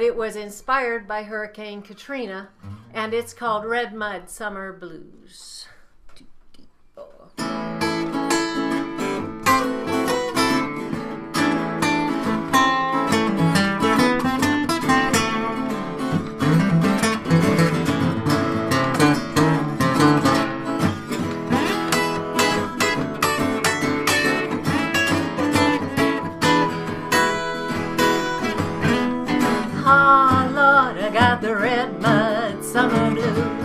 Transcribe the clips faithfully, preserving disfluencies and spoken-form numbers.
it was inspired by Hurricane Katrina, and it's called Red Mud Summer Blues. Oh Lord, I got the red mud summer blues.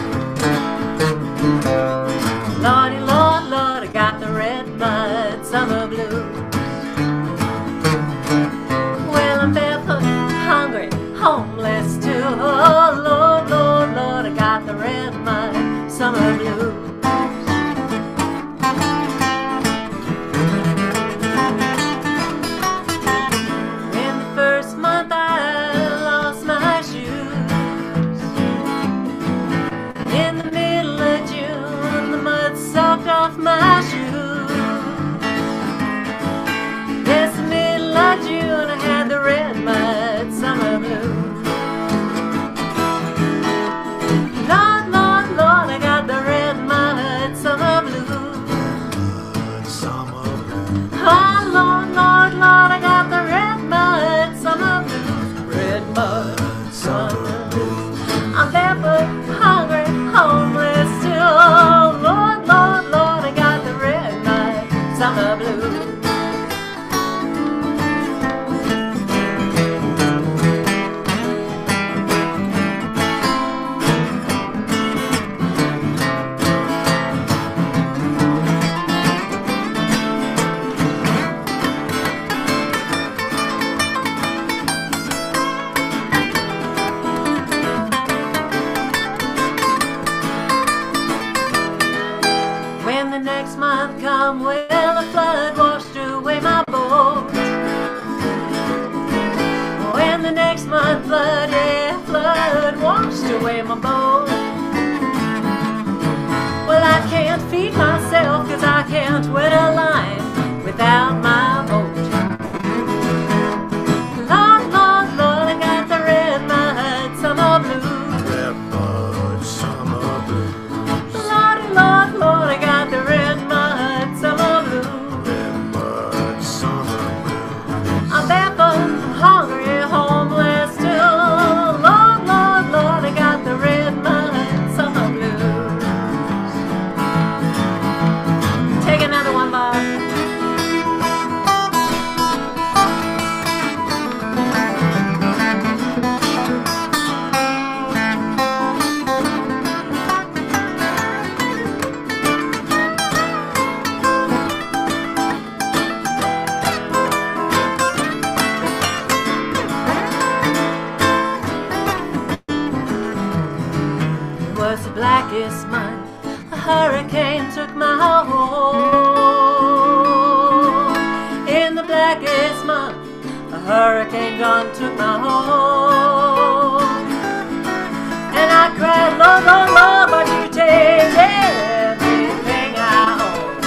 Lordy, Lord, Lord, I got the red mud summer blues. Well, I'm barefoot, hungry, homeless too. Oh Lord, Lord, Lord, I got the red mud summer blues. Off my shoes. Yes, the middle of June I had the red mud summer blues. Lord, Lord, Lord, I got the red mud summer blues. Summer blues. Oh, Lord, Lord, Lord, I got the red mud summer blues. Red mud summer blues. I'm barefoot, hungry, homeless too. Oh, Lord, Lord, Lord, I got the red mud summer blues. When the next month come, well, a flood washed away my boat. When the next month flood, yeah, flood washed away my boat. Well, I can't feed myself, cause I can't wet a line without my boat. Lord, Lord, Lord, I got the red mud summer blues. Red mud summer blues. Lordy, Lord, Lord, I got the red mud summer blues. Red mud summer blues. I'm barefoot, hungry, homeless too. Lord, Lord, Lord, I got the red mud summer blues. Take another one, Bob. It was the blackest month, a hurricane took my home. In the blackest month, a hurricane gone took my home. And I cried, Lord, Lord, Lord, but you take everything I own.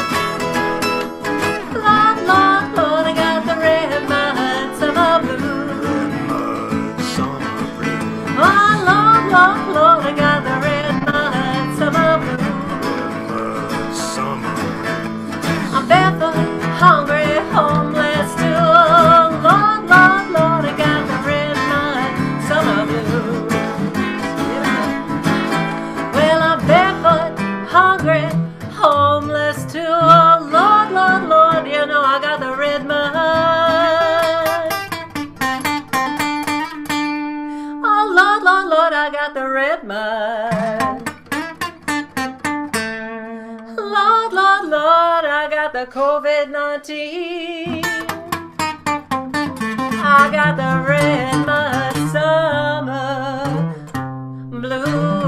Lord, Lord, Lord, I got the red mud summer blues. Red mud summer blues. Oh, Lord, Lord, Lord, I got the red mud summer blues. Red mud summer blues. I'm barefoot, hungry, homeless too. Oh, Lord, Lord, Lord, I got the red mud summer blues. Well, I'm barefoot, hungry, homeless too. Oh, Lord, Lord, Lord, you know I got the red mud. Oh, Lord, Lord, Lord, I got the red mud. Lord, Lord, Lord, I got the COVID nineteen. I got the red mud summer blues.